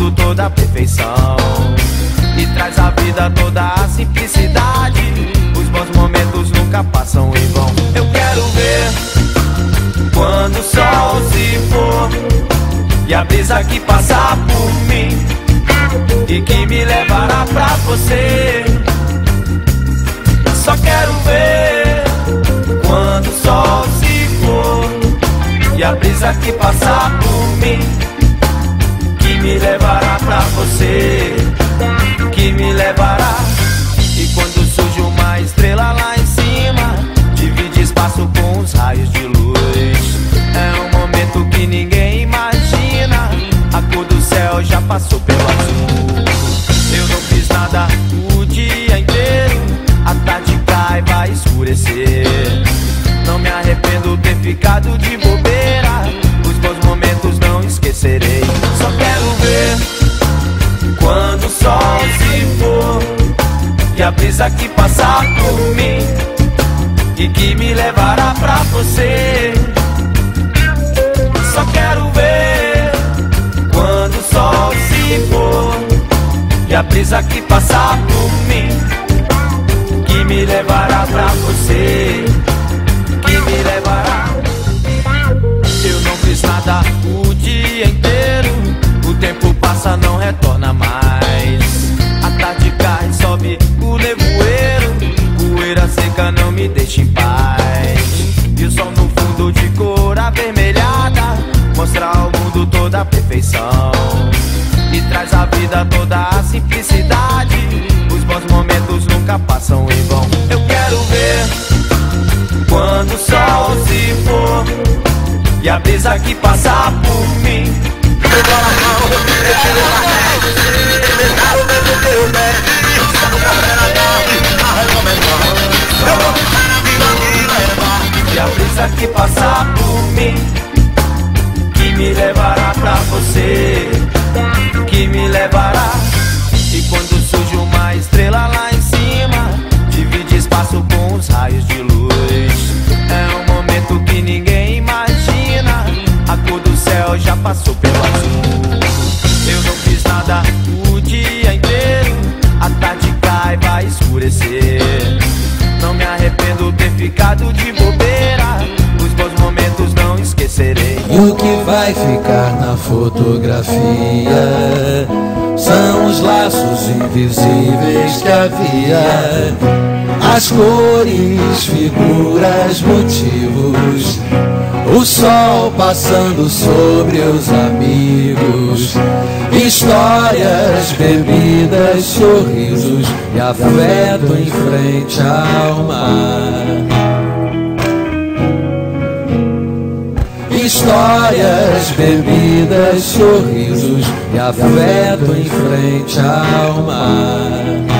mundo toda a perfeição e traz à vida toda a simplicidade. Os bons momentos nunca passam em vão. Eu quero ver quando o sol se for e a brisa que passar por mim e que me levará pra você. Só quero ver quando o sol se for e a brisa que passar por mim que me levará pra você, que me levará. E quando surge uma estrela lá em cima, divide espaço com os raios de luz. É um momento que ninguém imagina, a cor do céu já passou pelo azul. Eu não fiz nada o dia inteiro, a tarde cai, vai escurecer. Não me arrependo ter ficado de bobeira, os bons momentos não esquecerei. Só quero ver quando o sol se for e a brisa que passar por mim e que me levará pra você. Só quero ver quando o sol se for e a brisa que passar por mim que me levará pra você, que me levará. Eu não fiz nada o dia inteiro, o tempo passa, não retorna mais. A tarde cai, sobe o nevoeiro, poeira seca não me deixa em paz. E o sol no fundo de cor avermelhada mostra ao mundo toda a perfeição e traz à vida toda a simplicidade. Os bons momentos nunca passam em vão. Eu quero ver quando o sol se for e a brisa que passar por mim. E a brisa que passar por mim que me levará pra você, que me levará. E quando surge uma estrela lá em cima, divide espaço com os raios de luz. É um momento que ninguém imagina, a cor do céu já passou pelo azul. Eu não fiz nada o dia inteiro, a tarde cai, vai escurecer. Não me arrependo ter ficado de bobeira, os bons momentos não esquecerei. E o que vai ficar na fotografia são os laços invisíveis que havia, as cores, figuras, motivos, o sol passando sobre os amigos, histórias, bebidas, sorrisos e afeto em frente ao mar. Histórias, bebidas, sorrisos e afeto em frente ao mar.